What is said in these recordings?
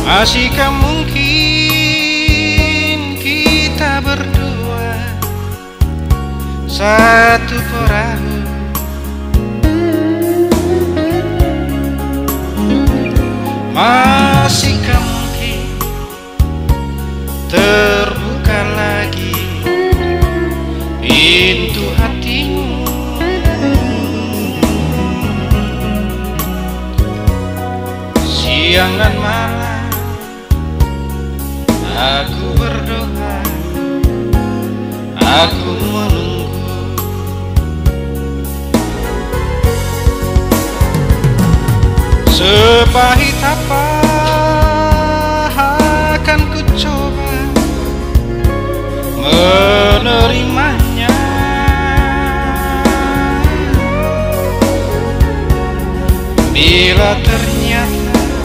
Masihkah mungkin kita berdua satu perahu? Masihkah mungkin terbuka lagi pintu hatimu? Siang dan malam aku berdoa, aku menunggu. Sepahit apa akan ku coba menerimanya, bila ternyata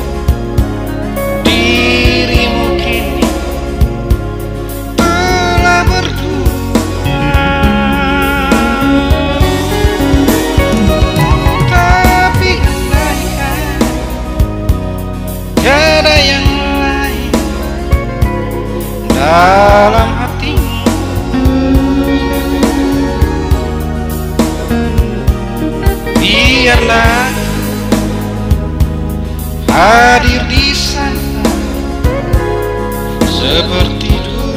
dirimu kini telah berdua. Tapi andaikan tiada yang lain dalam hatimu, biarlah hadir di sana seperti dulu.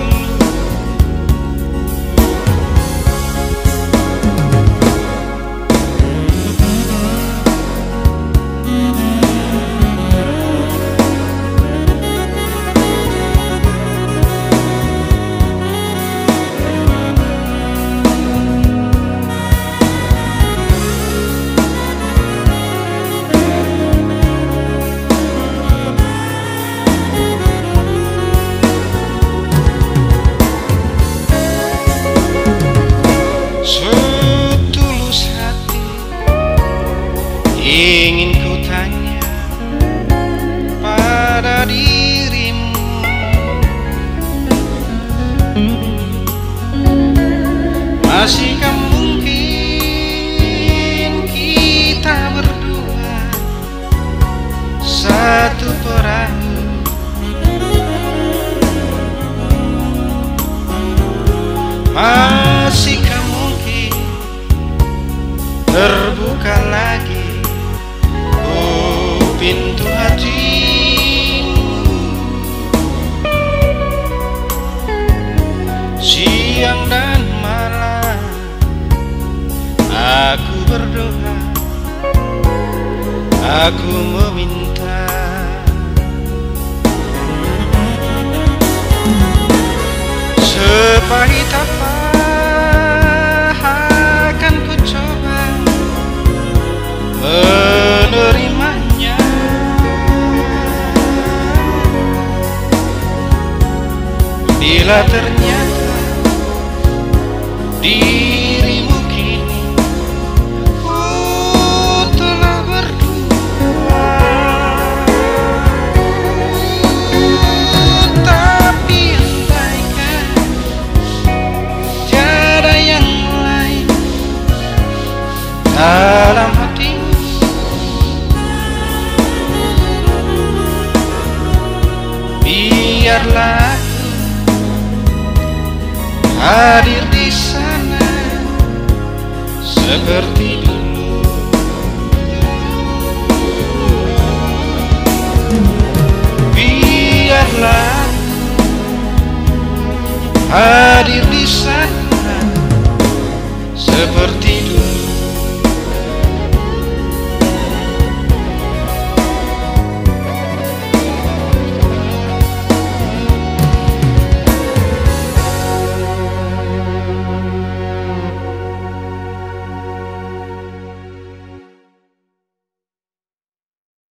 Setulus hati ingin ku tanya pada dirimu, masihkah mungkin kita berdua satu perahu? Masihkah mungkin terbuka lagi pintu hatimu? Siang dan malam aku berdoa, aku meminta. Sepahit apa akan ku coba menerimanya, bila ternyata dirimu kini telah berdua. Tapi andaikan tiada yang lain dalam hatimu, biarlah hadir di sana seperti dulu. Biarlah hadir di sana seperti